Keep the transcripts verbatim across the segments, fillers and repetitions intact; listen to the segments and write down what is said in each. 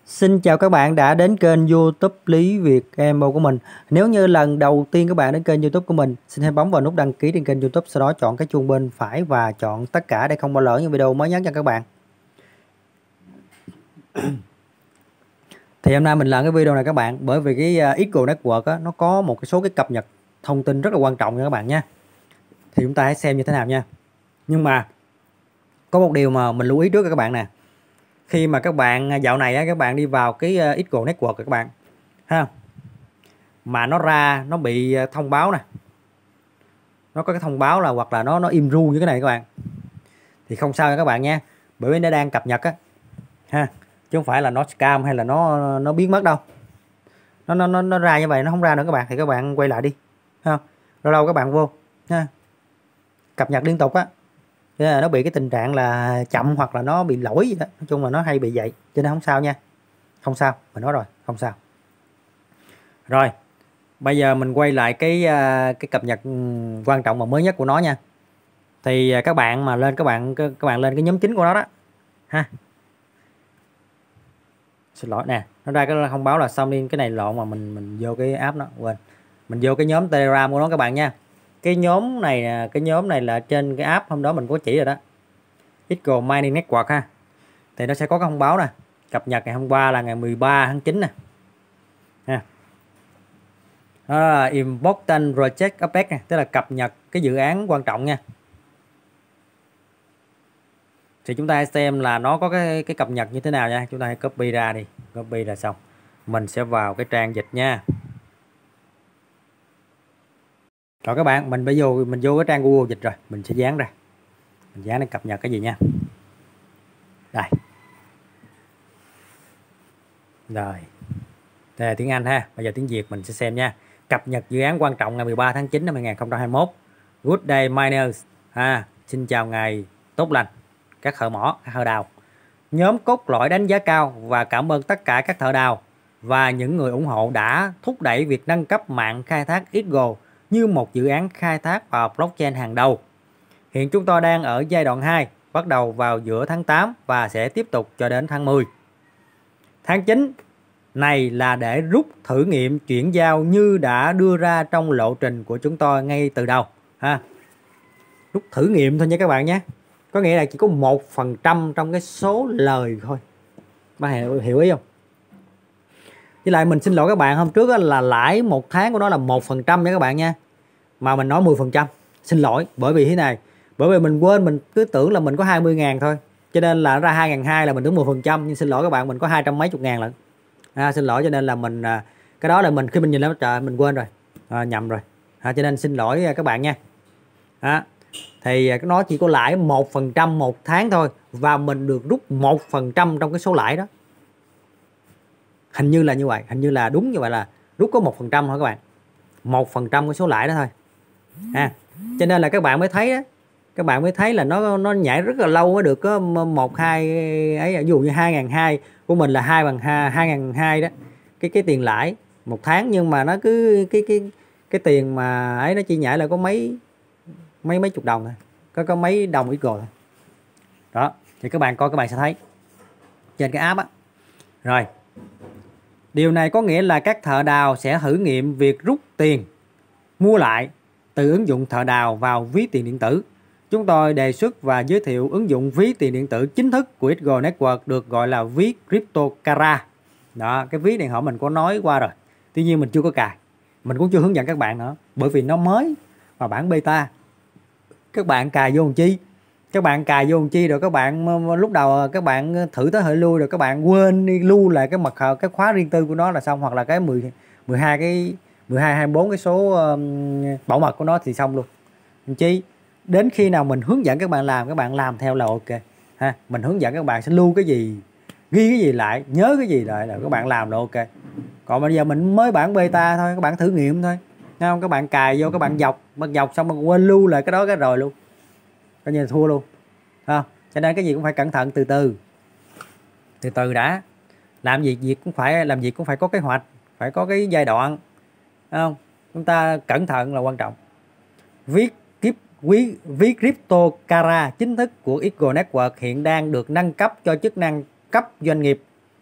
Xin chào các bạn đã đến kênh YouTube Lý Việt Emo của mình. Nếu như lần đầu tiên các bạn đến kênh YouTube của mình, xin hãy bấm vào nút đăng ký trên kênh YouTube, sau đó chọn cái chuông bên phải và chọn tất cả để không bỏ lỡ những video mới nhất cho các bạn. Thì hôm nay mình làm cái video này các bạn, bởi vì cái Eagle Network á, nó có một cái số cái cập nhật thông tin rất là quan trọng nha các bạn nha. Thì chúng ta hãy xem như thế nào nha. Nhưng mà có một điều mà mình lưu ý trước các bạn nè. Khi mà các bạn dạo này á, các bạn đi vào cái Eagle Network các bạn ha, mà nó ra nó bị thông báo nè, nó có cái thông báo là hoặc là nó nó im ru như cái này các bạn, thì không sao nha các bạn nha, bởi vì nó đang cập nhật á ha, chứ không phải là nó scam hay là nó nó biến mất đâu. Nó nó nó, nó ra như vậy nó không ra nữa các bạn, thì các bạn quay lại đi ha, lâu lâu các bạn vô ha, cập nhật liên tục á, nó bị cái tình trạng là chậm hoặc là nó bị lỗi gì đó, nói chung là nó hay bị vậy, cho nên không sao nha, không sao, mình nói rồi, không sao. Rồi bây giờ mình quay lại cái cái cập nhật quan trọng và mới nhất của nó nha. Thì các bạn mà lên các bạn các bạn lên cái nhóm chính của nó đó ha, xin lỗi nè, nó ra cái thông báo là xong đi, cái này lộn mà mình mình vô cái app nó quên, mình vô cái nhóm Telegram của nó các bạn nha. Cái nhóm này cái nhóm này là trên cái app hôm đó mình có chỉ rồi đó, Eagle Mining Network ha. Thì nó sẽ có cái thông báo nè, cập nhật ngày hôm qua là ngày mười ba tháng chín nè ha. Đó là Important Project Update nè, tức là cập nhật cái dự án quan trọng nha. Thì chúng ta xem là nó có cái cái cập nhật như thế nào nha. Chúng ta hãy copy ra đi, copy là xong. Mình sẽ vào cái trang dịch nha. Rồi các bạn, mình bây giờ mình vô cái trang Google dịch rồi, mình sẽ dán ra. Mình dán để cập nhật cái gì nha. Đây. Rồi. Đây là tiếng Anh ha. Bây giờ tiếng Việt mình sẽ xem nha. Cập nhật dự án quan trọng ngày mười ba tháng chín năm hai nghìn không trăm hai mươi mốt. Good day miners. Ha, xin chào ngày tốt lành các thợ mỏ, các thợ đào. Nhóm cốt lõi đánh giá cao và cảm ơn tất cả các thợ đào và những người ủng hộ đã thúc đẩy việc nâng cấp mạng khai thác Eagle như một dự án khai thác vào blockchain hàng đầu. Hiện chúng tôi đang ở giai đoạn hai, bắt đầu vào giữa tháng tám và sẽ tiếp tục cho đến tháng mười. Tháng chín này là để rút thử nghiệm chuyển giao như đã đưa ra trong lộ trình của chúng tôi ngay từ đầu ha. Rút thử nghiệm thôi nha các bạn nhé. Có nghĩa là chỉ có một phần trăm trong cái số lời thôi. Bạn hiểu, hiểu ý không? Với lại mình xin lỗi các bạn, hôm trước là lãi một tháng của nó là một phần trăm nha các bạn nha. Mà mình nói mười phần trăm. Xin lỗi, bởi vì thế này. Bởi vì mình quên, mình cứ tưởng là mình có hai mươi ngàn thôi. Cho nên là ra hai nghìn hai trăm là mình tưởng mười phần trăm. Nhưng xin lỗi các bạn, mình có hai trăm mấy chục ngàn lận. À, xin lỗi, cho nên là mình cái đó là mình khi mình nhìn lên trời mình quên rồi, à, nhầm rồi, à, cho nên xin lỗi các bạn nha. À, thì nó chỉ có lãi một phần trăm một tháng thôi và mình được rút một phần trăm trong cái số lãi đó, hình như là như vậy, hình như là đúng như vậy, là rút có một phần trăm thôi các bạn, một phần trăm cái số lãi đó thôi. À, cho nên là các bạn mới thấy đó, các bạn mới thấy là nó nó nhảy rất là lâu mới được có một hai ấy, ví dụ như hai nghìn hai trăm của mình là hai bằng hai nghìn hai trăm đó, cái cái tiền lãi một tháng, nhưng mà nó cứ cái cái cái tiền mà ấy nó chỉ nhảy là có mấy mấy mấy chục đồng thôi, có có mấy đồng ít rồi thôi. Đó, thì các bạn coi, các bạn sẽ thấy trên cái app á. Rồi, điều này có nghĩa là các thợ đào sẽ thử nghiệm việc rút tiền mua lại từ ứng dụng thợ đào vào ví tiền điện tử. Chúng tôi đề xuất và giới thiệu ứng dụng ví tiền điện tử chính thức của Eagle Network được gọi là ví CryptoCara. Đó, cái ví này họ mình có nói qua rồi. Tuy nhiên mình chưa có cài, mình cũng chưa hướng dẫn các bạn nữa, bởi vì nó mới và bản beta. Các bạn cài vô làm chi? Các bạn cài vô làm chi rồi các bạn lúc đầu các bạn thử tới hơi lui rồi các bạn quên đi lưu lại cái mật khẩu, cái khóa riêng tư của nó là xong, hoặc là cái mười, mười hai cái mười hai, hai mươi bốn cái số um, bảo mật của nó thì xong luôn. Làm chi? Đến khi nào mình hướng dẫn các bạn làm, các bạn làm theo là ok ha. Mình hướng dẫn các bạn sẽ lưu cái gì, ghi cái gì lại, nhớ cái gì lại là các bạn làm là ok. Còn bây giờ mình mới bản beta thôi, các bạn thử nghiệm thôi, thấy không? Các bạn cài vô, các bạn dọc, bạn dọc xong bạn quên lưu lại cái đó cái rồi luôn, coi như là thua luôn ha. Cho nên cái gì cũng phải cẩn thận, từ từ từ từ đã. Làm gì việc cũng phải làm việc cũng phải có kế hoạch, phải có cái giai đoạn, thấy không? Chúng ta cẩn thận là quan trọng. Viết kiếp quý ví CryptoCara chính thức của Eagle Network hiện đang được nâng cấp cho chức năng cấp doanh nghiệp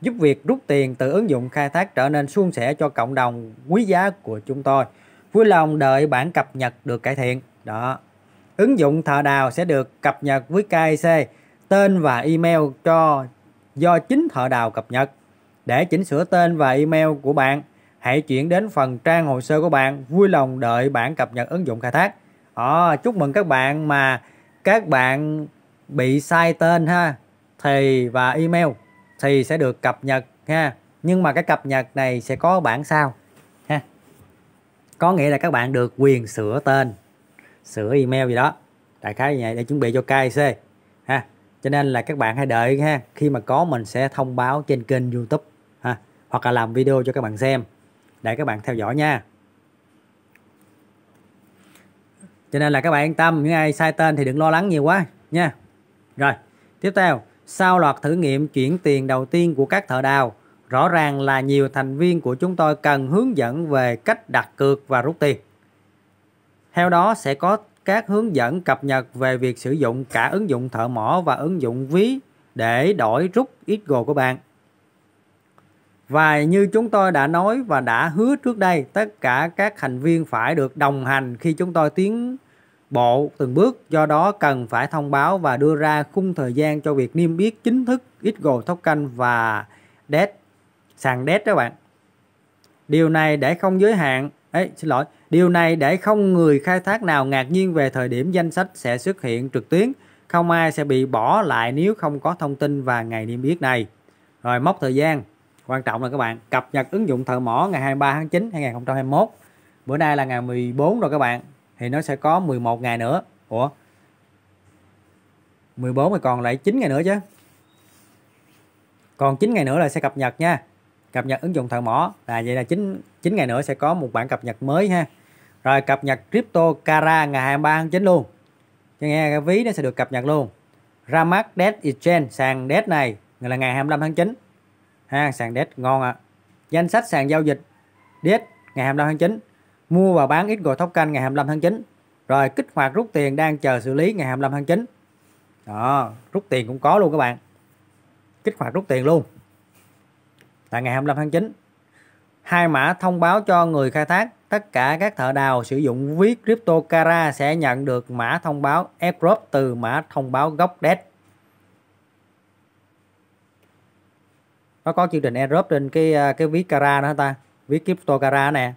giúp việc rút tiền từ ứng dụng khai thác trở nên suôn sẻ cho cộng đồng quý giá của chúng tôi. Vui lòng đợi bản cập nhật được cải thiện. Đó. Ứng dụng thợ đào sẽ được cập nhật với ca i xê, tên và email cho do chính thợ đào cập nhật. Để chỉnh sửa tên và email của bạn, hãy chuyển đến phần trang hồ sơ của bạn. Vui lòng đợi bản cập nhật ứng dụng khai thác. Đó, chúc mừng các bạn mà các bạn bị sai tên ha, thì và email thì sẽ được cập nhật ha. Nhưng mà cái cập nhật này sẽ có bản sao ha. Có nghĩa là các bạn được quyền sửa tên, sửa email gì đó. Đại khái như vậy để chuẩn bị cho ca i xê ha. Cho nên là các bạn hãy đợi ha, khi mà có mình sẽ thông báo trên kênh YouTube ha, hoặc là làm video cho các bạn xem để các bạn theo dõi nha. Cho nên là các bạn yên tâm, những ai sai tên thì đừng lo lắng nhiều quá nha. Rồi, tiếp theo, sau loạt thử nghiệm chuyển tiền đầu tiên của các thợ đào, rõ ràng là nhiều thành viên của chúng tôi cần hướng dẫn về cách đặt cược và rút tiền. Theo đó sẽ có các hướng dẫn cập nhật về việc sử dụng cả ứng dụng thợ mỏ và ứng dụng ví để đổi rút ích giê ô của bạn. Và như chúng tôi đã nói và đã hứa trước đây, tất cả các thành viên phải được đồng hành khi chúng tôi tiến bộ từng bước. Do đó cần phải thông báo và đưa ra khung thời gian cho việc niêm yết chính thức ích giê ô token và đê e tê, sàn đê e tê các bạn. Điều này để không giới hạn, ấy, xin lỗi, điều này để không người khai thác nào ngạc nhiên về thời điểm danh sách sẽ xuất hiện trực tuyến. Không ai sẽ bị bỏ lại nếu không có thông tin và ngày niêm yết này. Rồi mốc thời gian quan trọng là các bạn cập nhật ứng dụng thợ mỏ ngày hai mươi ba tháng chín năm hai nghìn không trăm hai mươi mốt. Bữa nay là ngày mười bốn rồi các bạn, thì nó sẽ có mười một ngày nữa. Ủa, mười bốn thì còn lại chín ngày nữa chứ. Còn chín ngày nữa là sẽ cập nhật nha. Cập nhật ứng dụng thợ mỏ là vậy là chín chín ngày nữa sẽ có một bản cập nhật mới ha. Rồi cập nhật Crypto Cara ngày hai mươi ba tháng chín luôn. Cho nghe cái ví nó sẽ được cập nhật luôn. Ra mắt đê e tê Exchange, sàn đê e tê này là ngày hai mươi lăm tháng chín. Ha, sàn đê e tê ngon ạ. À. Danh sách sàn giao dịch đê e tê ngày hai mươi lăm tháng chín. Mua và bán ích giê ô token ngày hai mươi lăm tháng chín. Rồi kích hoạt rút tiền đang chờ xử lý ngày hai mươi lăm tháng chín. Đó, rút tiền cũng có luôn các bạn. Kích hoạt rút tiền luôn. Tại ngày hai mươi lăm tháng chín. Hai mã thông báo cho người khai thác. Tất cả các thợ đào sử dụng ví Crypto Cara sẽ nhận được mã thông báo airdrop từ mã thông báo gốc đê e tê. Nó có chương trình airdrop trên cái cái ví Cara nữa ta, ví Crypto Cara nè.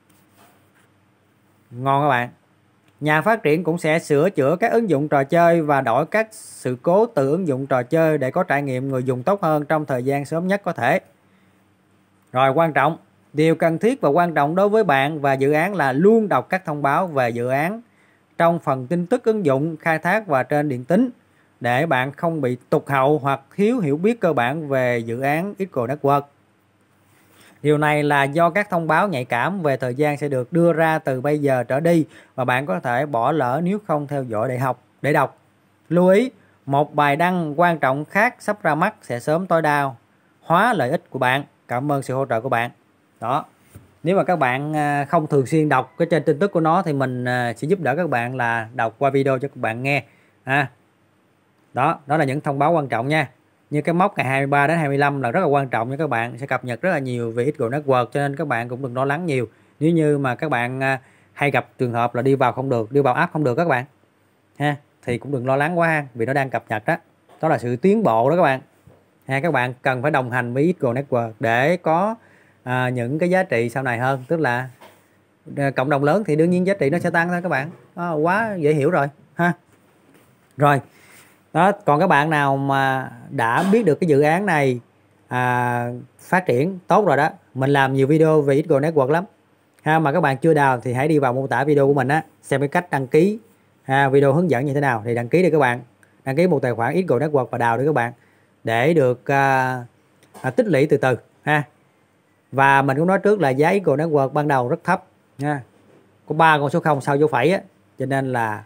Ngon các bạn. Nhà phát triển cũng sẽ sửa chữa các ứng dụng trò chơi và đổi các sự cố từ ứng dụng trò chơi để có trải nghiệm người dùng tốt hơn trong thời gian sớm nhất có thể. Rồi quan trọng, điều cần thiết và quan trọng đối với bạn và dự án là luôn đọc các thông báo về dự án trong phần tin tức ứng dụng khai thác và trên điện tín để bạn không bị tụt hậu hoặc thiếu hiểu biết cơ bản về dự án ích giê ô Network. Điều này là do các thông báo nhạy cảm về thời gian sẽ được đưa ra từ bây giờ trở đi và bạn có thể bỏ lỡ nếu không theo dõi để học để đọc. Lưu ý, một bài đăng quan trọng khác sắp ra mắt sẽ sớm tối đa hóa lợi ích của bạn. Cảm ơn sự hỗ trợ của bạn. Đó. Nếu mà các bạn không thường xuyên đọc cái trên tin tức của nó thì mình sẽ giúp đỡ các bạn là đọc qua video cho các bạn nghe. À. Đó, đó là những thông báo quan trọng nha. Như cái mốc ngày hai mươi ba đến hai mươi lăm là rất là quan trọng nha các bạn, sẽ cập nhật rất là nhiều về ích giê ô Network, cho nên các bạn cũng đừng lo lắng nhiều. Nếu như mà các bạn hay gặp trường hợp là đi vào không được, đi vào app không được các bạn ha, thì cũng đừng lo lắng quá ha, vì nó đang cập nhật đó. Đó là sự tiến bộ đó các bạn. Ha, các bạn cần phải đồng hành với ích giê ô Network để có à, những cái giá trị sau này hơn, tức là à, cộng đồng lớn thì đương nhiên giá trị nó sẽ tăng thôi các bạn. Đó, quá dễ hiểu rồi ha. Rồi. Đó, còn các bạn nào mà đã biết được cái dự án này à, phát triển tốt rồi đó, mình làm nhiều video về ích giê ô Network lắm ha, mà các bạn chưa đào thì hãy đi vào mô tả video của mình á, xem cái cách đăng ký ha, video hướng dẫn như thế nào thì đăng ký đi các bạn, đăng ký một tài khoản ích giê ô Network và đào đi các bạn để được à, à, tích lũy từ từ ha. Và mình cũng nói trước là giá ích giê ô Network ban đầu rất thấp nha, có ba con số không sau dấu phẩy á, cho nên là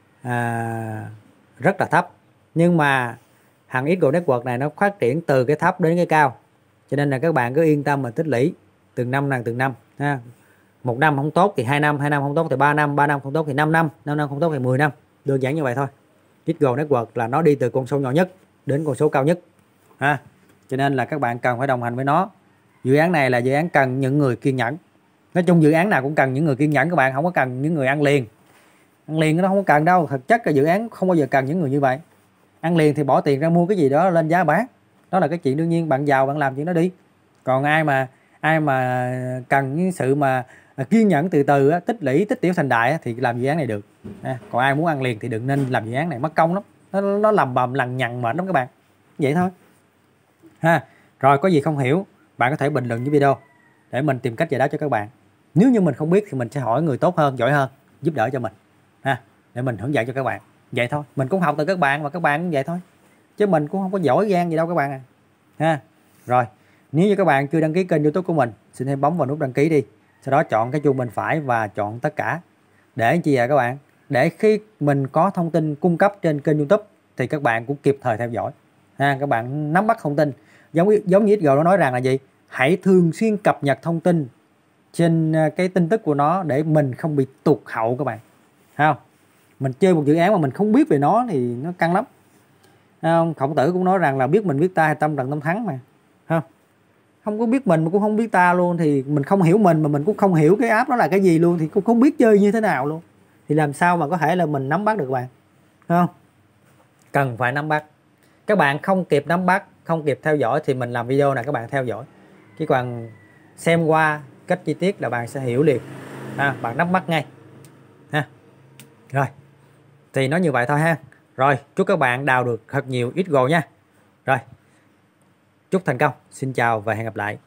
à, rất là thấp. Nhưng mà hàng ích giê ô Network này nó phát triển từ cái thấp đến cái cao, cho nên là các bạn cứ yên tâm mà tích lũy từng năm lần từng năm ha. Một năm không tốt thì hai năm, hai năm không tốt thì ba năm, ba năm không tốt thì năm năm, năm năm không tốt thì mười năm, đơn giản như vậy thôi. ích giê ô Network là nó đi từ con số nhỏ nhất đến con số cao nhất ha. cho nên là các bạn cần phải đồng hành với nó. Dự án này là dự án cần những người kiên nhẫn. Nói chung dự án nào cũng cần những người kiên nhẫn các bạn, không có cần những người ăn liền. Ăn liền nó không có cần đâu, thực chất là dự án không bao giờ cần những người như vậy. Ăn liền thì bỏ tiền ra mua cái gì đó lên giá bán, đó là cái chuyện đương nhiên, bạn giàu bạn làm chuyện đó đi. Còn ai mà ai mà cần những sự mà kiên nhẫn từ từ á, tích lũy tích tiểu thành đại á, thì làm dự án này được. À, còn ai muốn ăn liền thì đừng nên làm dự án này, mất công lắm, nó nó lầm bầm lằng nhằng mệt lắm các bạn. Vậy thôi ha. Rồi có gì không hiểu bạn có thể bình luận dưới video để mình tìm cách giải đáp cho các bạn. Nếu như mình không biết thì mình sẽ hỏi người tốt hơn, giỏi hơn giúp đỡ cho mình ha, để mình hướng dẫn cho các bạn. Vậy thôi, mình cũng học từ các bạn và các bạn cũng vậy thôi, chứ mình cũng không có giỏi giang gì đâu các bạn à ha. Rồi nếu như các bạn chưa đăng ký kênh YouTube của mình, xin hãy bấm vào nút đăng ký đi, sau đó chọn cái chuông bên phải và chọn tất cả, để chi vậy các bạn, để khi mình có thông tin cung cấp trên kênh YouTube thì các bạn cũng kịp thời theo dõi ha, các bạn nắm bắt thông tin. Giống giống như ích giê nó nói rằng là gì, hãy thường xuyên cập nhật thông tin trên cái tin tức của nó để mình không bị tụt hậu các bạn. Không, mình chơi một dự án mà mình không biết về nó thì nó căng lắm. Không, Khổng Tử cũng nói rằng là biết mình biết ta tâm trận tâm thắng mà. Không, không có biết mình mà cũng không biết ta luôn thì mình không hiểu mình, mà mình cũng không hiểu cái app đó là cái gì luôn thì cũng không biết chơi như thế nào luôn. Thì làm sao mà có thể là mình nắm bắt được các bạn. Không, cần phải nắm bắt. Các bạn không kịp nắm bắt, không kịp theo dõi thì mình làm video này các bạn theo dõi. Chỉ còn xem qua cách chi tiết là bạn sẽ hiểu liền. À, bạn nắm bắt ngay. Ha. Rồi. Thì nó như vậy thôi ha. Rồi, chúc các bạn đào được thật nhiều ích giê nha. Rồi. Chúc thành công. Xin chào và hẹn gặp lại.